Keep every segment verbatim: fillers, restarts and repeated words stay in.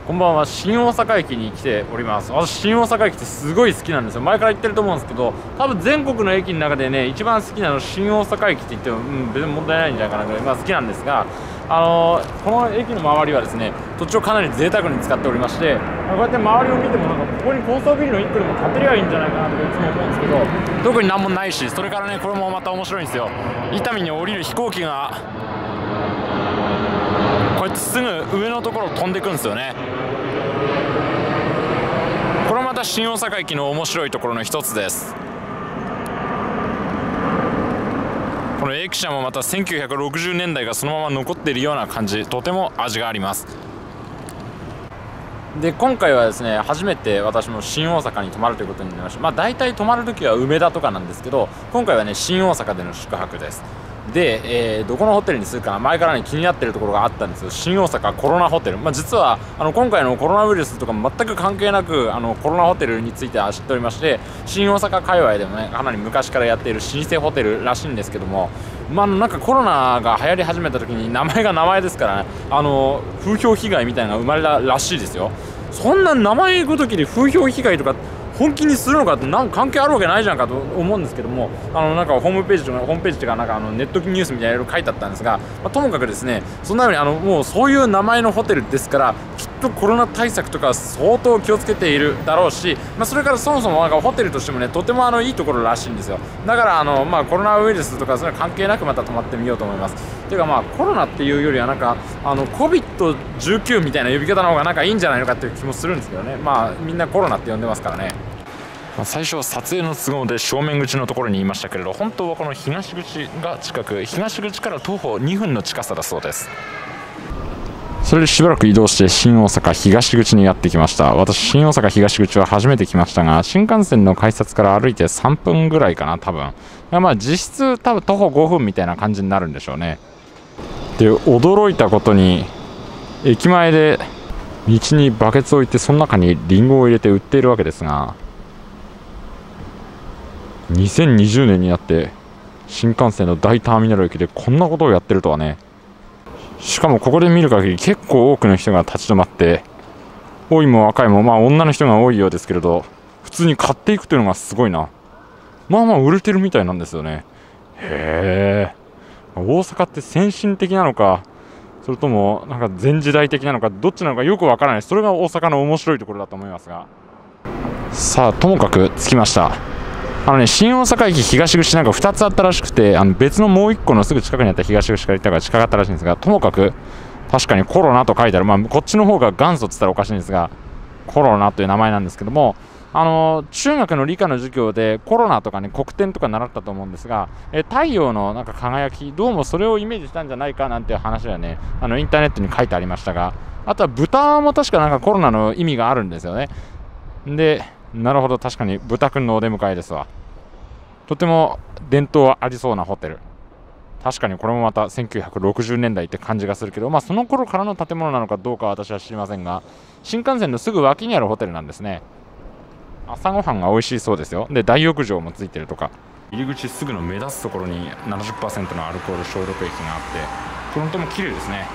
こんばんは。新大阪駅に来ております。私、新大阪駅ってすごい好きなんですよ。前から言ってると思うんですけど、多分全国の駅の中でね、一番好きなの新大阪駅って言っても、うん、別に問題ないんじゃないかなぐらい、まあ、好きなんですが、あのー、この駅の周りはですね、土地をかなり贅沢に使っておりまして、こうやって周りを見ても、なんかここに高層ビルのいっこでも建てりゃいいんじゃないかなとかいつも思うんですけど、特になんもないし、それからね、これもまた面白いんですよ。伊丹に降りる飛行機が、こうやってすぐ上のところを飛んでいくんですよね。これまた新大阪駅の面白いところの一つです。この駅舎もまたせんきゅうひゃくろくじゅうねんだいがそのまま残っているような感じ、とても味があります。で今回はですね、初めて私も新大阪に泊まるということになりました。まあ大体泊まるときは梅田とかなんですけど、今回はね新大阪での宿泊です。で、えー、どこのホテルにするかな、前からね気になってるところがあったんですよ。新大阪コロナホテル、まあ、実はあの今回のコロナウイルスとか全く関係なくあのコロナホテルについては知っておりまして、新大阪界隈でもねかなり昔からやっている老舗ホテルらしいんですけども、まあ、なんかコロナが流行り始めた時に名前が名前ですからね、あの風評被害みたいなのが生まれたらしいですよ。そんな名前ごときで風評被害とか本気にするのかってなんか関係あるわけないじゃんかと思うんですけども、あのなんかホームページとかホームページとかなんかあのネットニュースみたいないろいろ書いてあったんですが、まあ、ともかくですね、そんなようにあのもうそういう名前のホテルですから、きっとコロナ対策とか相当気をつけているだろうし、まあ、それからそもそもなんかホテルとしてもねとてもあのいいところらしいんですよ。だからあの、まあ、コロナウイルスとかそれは関係なくまた泊まってみようと思います。ていうかまあコロナっていうよりはなんかあの コビッドじゅうきゅう みたいな呼び方の方がなんかいいんじゃないのかっていう気もするんですけどね。まあみんなコロナって呼んでますからね。最初は撮影の都合で正面口のところにいましたけれど、本当はこの東口が近く、東口から徒歩にふんの近さだそうです。それでしばらく移動して新大阪東口にやってきました。私新大阪東口は初めて来ましたが、新幹線の改札から歩いてさんぷんぐらいかな、多分。まあ実質多分徒歩ごふんみたいな感じになるんでしょうね。で驚いたことに、駅前で道にバケツを置いてその中にリンゴを入れて売っているわけですが、にせんにじゅうねんになって新幹線の大ターミナル駅でこんなことをやってるとはね。しかもここで見る限り結構多くの人が立ち止まって、老いも若いもまあ女の人が多いようですけれど、普通に買っていくというのがすごいな。まあまあ売れてるみたいなんですよね。へえ、大阪って先進的なのか、それともなんか前時代的なのか、どっちなのかよくわからない。それが大阪の面白いところだと思いますが、さあともかく着きました。あのね、新大阪駅東口なんかふたつあったらしくて、あの別のもういっこのすぐ近くにあった東口から行ったから近かったらしいんですが、ともかく確かにコロナと書いてある、まあ、こっちの方が元祖って言ったらおかしいんですが、コロナという名前なんですけども、あの中学の理科の授業でコロナとかね黒点とか習ったと思うんですが、え太陽のなんか輝き、どうもそれをイメージしたんじゃないかなんていう話はね、あのインターネットに書いてありましたが、あとは豚も確かなんかコロナの意味があるんですよね。でなるほど、確かに豚くんのお出迎えですわ。とても伝統はありそうなホテル。確かにこれもまたせんきゅうひゃくろくじゅうねんだいって感じがするけど、まあその頃からの建物なのかどうかは私は知りませんが、新幹線のすぐ脇にあるホテルなんですね。朝ごはんが美味しいそうですよ。で大浴場もついてるとか、入り口すぐの目立つところに ななじゅっパーセント のアルコール消毒液があって、フロントも綺麗ですね。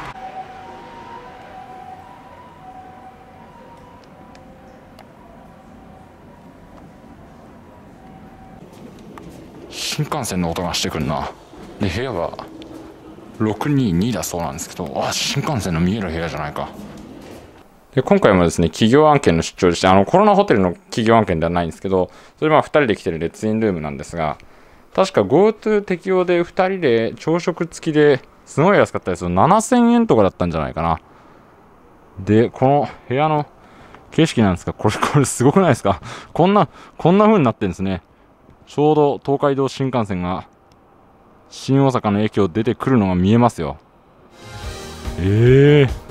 新幹線の音がしてくるな。で部屋はろくににだそうなんですけど、あ、新幹線の見える部屋じゃないか。で今回もですね企業案件の出張でして、あのコロナホテルの企業案件ではないんですけど、それまあふたりで来てるレッツインルームなんですが、確か GoTo 適用でふたりで朝食付きですごい安かったですよ。ななせんえんとかだったんじゃないかな。でこの部屋の景色なんですが、これこれすごくないですか。こんなこんな風になってるんですね。ちょうど東海道新幹線が新大阪の駅を出てくるのが見えますよ。ええ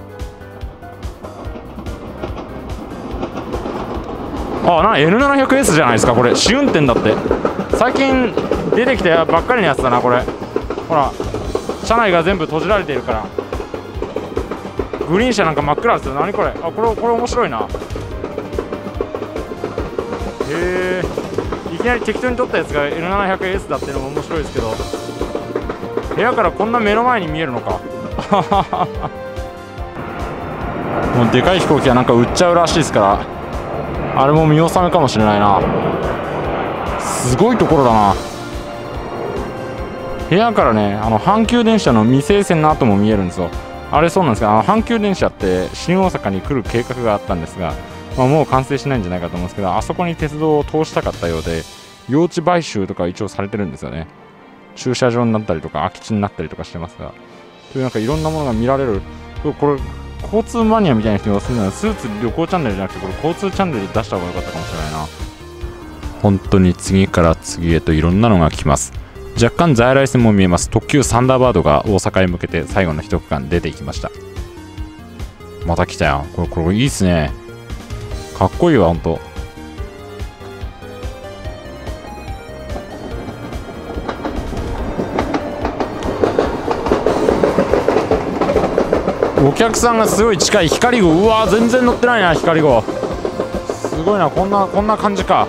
ー、あ、な エヌななひゃくエス じゃないですか。これ試運転だって。最近出てきたばっかりのやつだなこれ。ほら車内が全部閉じられているから、グリーン車なんか真っ暗ですよ。何これ。あ、これこれ面白いな。へえ、いきなり適当に撮ったやつが エヌななひゃくエス だっていうのも面白いですけど、部屋からこんな目の前に見えるのか。 もうでかい飛行機はなんか売っちゃうらしいですから、あれも見納めかもしれないな。すごいところだな。部屋からね、あの阪急電車の未成線の跡も見えるんですよ。あれそうなんですが、あの阪急電車って新大阪に来る計画があったんですが、まあ、もう完成しないんじゃないかと思うんですけど、あそこに鉄道を通したかったようで、用地買収とか一応されてるんですよね。駐車場になったりとか空き地になったりとかしてますが、というなんかいろんなものが見られる。これ交通マニアみたいな人がするのはスーツ旅行チャンネルじゃなくて、これ交通チャンネルで出した方が良かったかもしれないな。本当に次から次へといろんなのが来ます。若干在来線も見えます。特急サンダーバードが大阪へ向けて最後の一区間出ていきました。また来たよ。これこれいいっすね。かっこいいわ、ほんと。お客さんがすごい近い。光号、うわー全然乗ってないな。光号すごいな。こんなこんな感じか。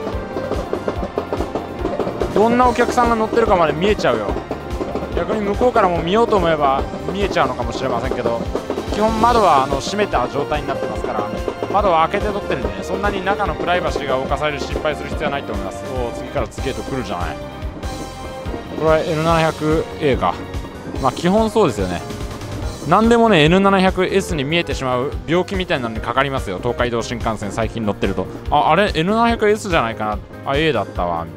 どんなお客さんが乗ってるかまで見えちゃうよ。逆に向こうからも見ようと思えば見えちゃうのかもしれませんけど、基本窓はあの閉めた状態になってますから、窓は開けて撮ってるんでね、そんなに中のプライバシーが侵される心配する必要はないと思います。お次から次へと来るじゃない。これは エヌななひゃくエー か。まあ基本そうですよね。何でもね エヌななひゃくエス に見えてしまう病気みたいなのにかかりますよ。東海道新幹線最近乗ってると、ああれ エヌななひゃくエス じゃないかな、あ A だったわ。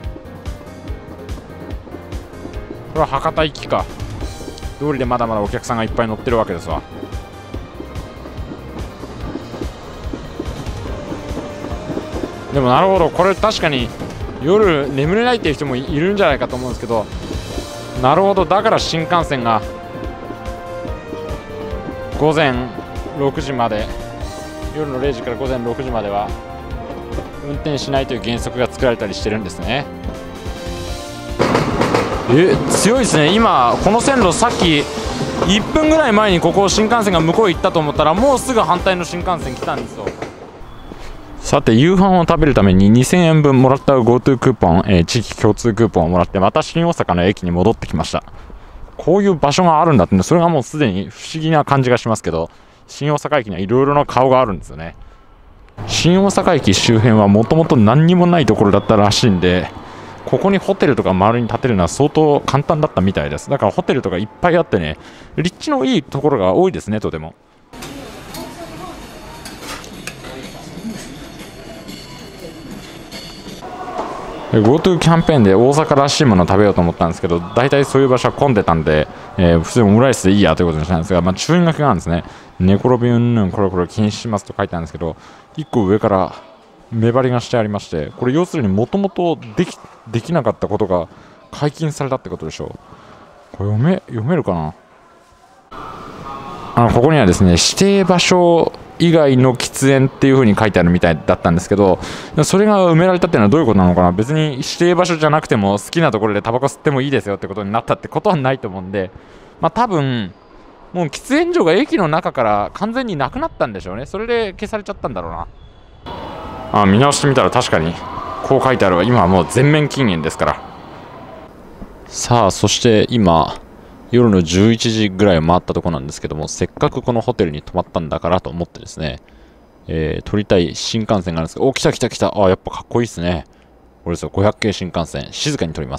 これは博多行きか。通りでまだまだお客さんがいっぱい乗ってるわけですわ。でもなるほど、これ確かに夜眠れないっていう人もいるんじゃないかと思うんですけど、なるほど、だから新幹線がごぜんろくじまで、夜のれいじからごぜんろくじまでは運転しないという原則が作られたりしてるんですね。え強いですね。今この線路、さっきいっぷんぐらい前にここ新幹線が向こう行ったと思ったら、もうすぐ反対の新幹線来たんですよ。さて夕飯を食べるためににせんえんぶんもらった GoTo クーポン、えー、地域共通クーポンをもらって、また新大阪の駅に戻ってきました。こういう場所があるんだって、ね、それがもうすでに不思議な感じがしますけど、新大阪駅にはいろいろな顔があるんですよね。新大阪駅周辺はもともと何にもないところだったらしいんで、ここにホテルとか周りに建てるのは相当簡単だったみたいです。だからホテルとかいっぱいあってね、立地のいいところが多いですね、とても。GoTo キャンペーンで大阪らしいものを食べようと思ったんですけど、大体そういう場所は混んでたんで、えー、普通にオムライスでいいやということにしたんですが、まあ、注意書きがあるんですね。寝転びうんぬんこれこれ禁止しますと書いてあるんですけど、いっこ上から目張りがしてありまして、これ要するにもともとできできなかったことが解禁されたってことでしょう。これ読め読めるかな。あのここにはですね、指定場所以外の喫煙っていう風に書いてあるみたいだったんですけど、それが埋められたっていうのはどういうことなのかな。別に指定場所じゃなくても好きなところでタバコ吸ってもいいですよってことになったってことはないと思うんで、まあ多分もう喫煙所が駅の中から完全になくなったんでしょうね。それで消されちゃったんだろうな。あ、見直してみたら確かにこう書いてあるわ。今はもう全面禁煙ですから。さあそして今夜のじゅういちじぐらいを回ったところなんですけども、せっかくこのホテルに泊まったんだからと思ってですね、えー、撮りたい新幹線があるんですけど、お、来た来た来た。あ、やっぱかっこいいですね。これですよ、ごひゃく系新幹線。静かに撮ります。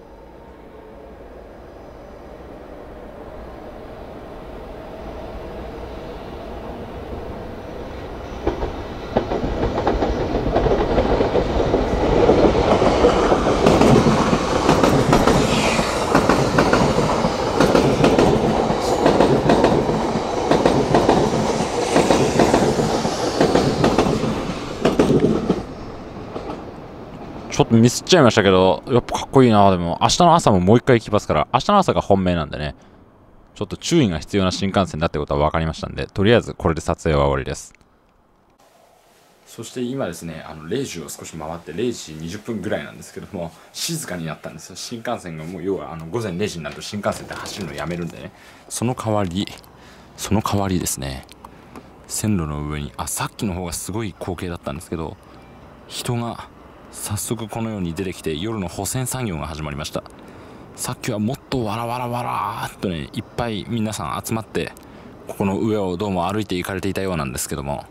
ちょっとミスっちゃいましたけど、やっぱかっこいいな。でも明日の朝ももう一回行きますから、明日の朝が本命なんでね、ちょっと注意が必要な新幹線だってことは分かりましたんで、とりあえずこれで撮影は終わりです。そして今ですね、あのれいじを少し回ってれいじにじゅっぷんぐらいなんですけども、静かになったんですよ。新幹線がもう要はあの午前れいじになると新幹線って走るのやめるんでね、その代わりその代わりですね、線路の上に、あ、さっきの方がすごい光景だったんですけど、人が早速このように出てきて、夜の保線作業が始まりました。さっきはもっとわらわらわらーっとね、いっぱい皆さん集まってここの上をどうも歩いて行かれていたようなんですけども、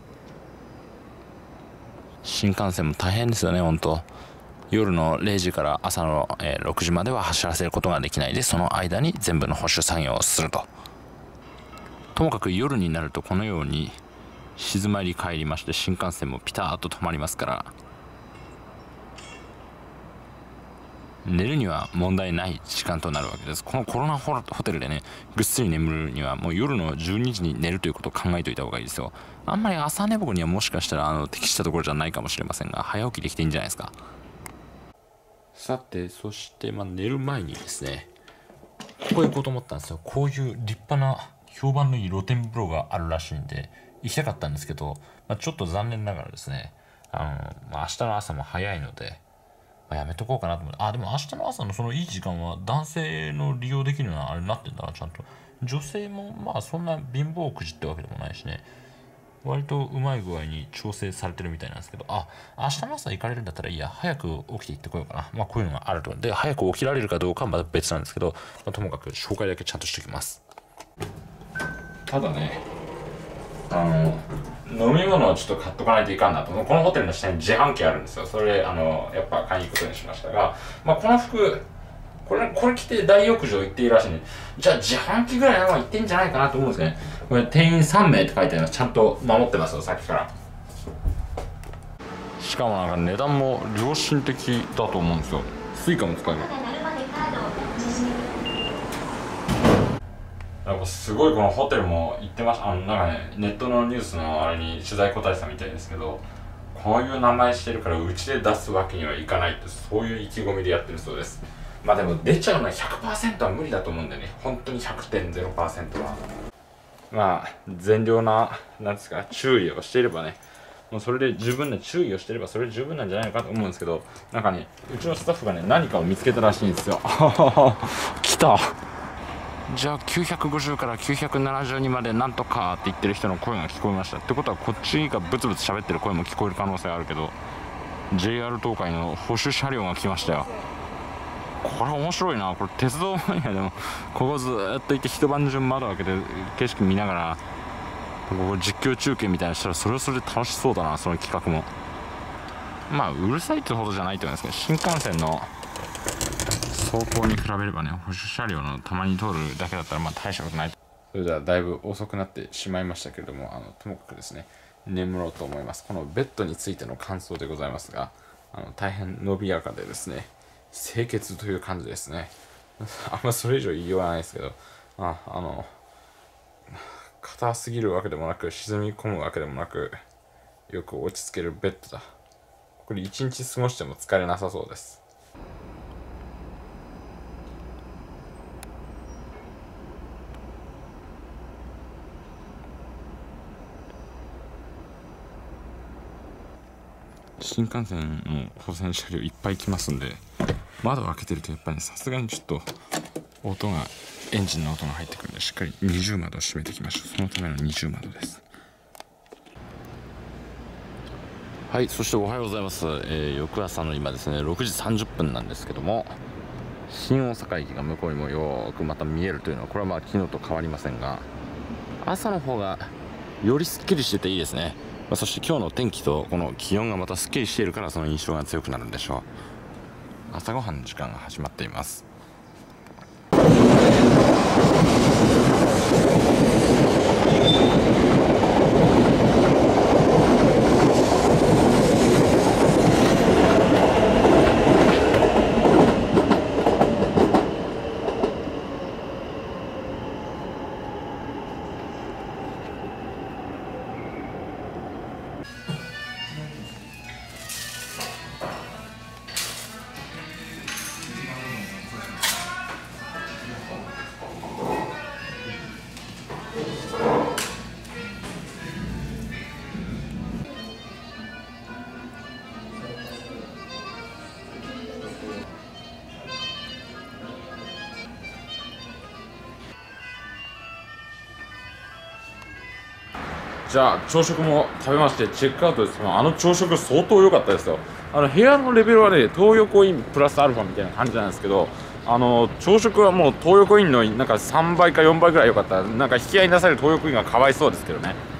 新幹線も大変ですよね。本当夜のれいじから朝のろくじまでは走らせることができないで、その間に全部の保守作業をすると。ともかく夜になるとこのように静まり返りまして、新幹線もピタッと止まりますから、寝るには問題ない時間となるわけです。このコロナホテルでね、ぐっすり眠るにはもう夜のじゅうにじに寝るということを考えておいた方がいいですよ。あんまり朝寝ぼこにはもしかしたらあの適したところじゃないかもしれませんが、早起きできていいんじゃないですか。さて、そして、まあ、寝る前にですね、ここへ行こうと思ったんですよ。こういう立派な評判のいい露天風呂があるらしいんで行きたかったんですけど、まあ、ちょっと残念ながらですね、あの、まあ、明日の朝も早いので、まあ、やめとこうかなと思って。あ、でも明日の朝のそのいい時間は男性の利用できるようなあれになってんだな、ちゃんと。女性もまあそんな貧乏くじってわけでもないしね、割とうまい具合に調整されてるみたいなんですけど、あ、明日の朝行かれるんだったらいいや、早く起きて行ってこようかな。まあこういうのがあると。で、早く起きられるかどうかはまた別なんですけど、まあ、ともかく紹介だけちゃんとしておきます。ただね、あの、飲み物をちょっと買っとかないといかんなと。このホテルの下に自販機あるんですよ。それで、あの、やっぱ買いに行くことにしましたが、まあこの服、これ、これ着て大浴場行っていいらしいんで、じゃあ自販機ぐらいのは行ってんじゃないかなと思うんですけどね。これ店員さんめいって書いてあるのちゃんと守ってますよ、さっきから。しかもなんか値段も良心的だと思うんですよ。スイカも使える。なんかすごいこのホテルも行ってました。あのなんかね、ネットのニュースのあれに取材答えてたみたいですけど、こういう名前してるからうちで出すわけにはいかないって、そういう意気込みでやってるそうです。まあでも出ちゃうのは ひゃくパーセント は無理だと思うんでね、本当に ひゃくてんゼロパーセント は。まあ善良な、なんですか、注意をしていればね、もうそれで十分な注意をしていればそれで十分なんじゃないのかと思うんですけど、なんかね、うちのスタッフがね、何かを見つけたらしいんですよ。来た。じゃあきゅうひゃくごじゅうからきゅうひゃくななじゅうにまでなんとかって言ってる人の声が聞こえました。ってことはこっちがブツブツ喋ってる声も聞こえる可能性があるけど、 ジェイアール 東海の保守車両が来ましたよ。これ面白いな。これ鉄道マニアでもここずーっと行って一晩中窓開けて景色見ながらここ実況中継みたいなしたら、それはそれで楽しそうだな、その企画も。まあうるさいってほどじゃないと思いますけど、新幹線の走行に比べればね、保守車両のたまに通るだけだったらまあ大したことない。それではだいぶ遅くなってしまいましたけれども、あのともかくですね、眠ろうと思います。このベッドについての感想でございますが、あの大変伸びやかでですね、清潔という感じですね。あんまそれ以上言いようがないですけど、ああの硬すぎるわけでもなく沈み込むわけでもなく、よく落ち着けるベッドだ。これ一日過ごしても疲れなさそうです。新幹線の保線車両いっぱい来ますんで、窓を開けてるとやっぱりさすがにちょっと音が、エンジンの音が入ってくるんで、しっかり二重窓を閉めていきましょう。そのための二重窓です。はい、そしておはようございます。えー、翌朝の今ですね、ろくじさんじゅっぷんなんですけども、新大阪駅が向こうにもよーくまた見えるというのは、これはまあ昨日と変わりませんが、朝の方がよりすっきりしてていいですね。まあ、そして今日の天気とこの気温がまたすっきりしているから、その印象が強くなるんでしょう。朝ごはんの時間が始まっています。じゃあ朝食も食べましてチェックアウトです。あの朝食相当良かったですよ。あの部屋のレベルはね、東横インプラスアルファみたいな感じなんですけど、 あの朝食はもう東横インのなんかさんばいかよんばいぐらい良かった。なんか引き合いに出される東横インがかわいそうですけどね。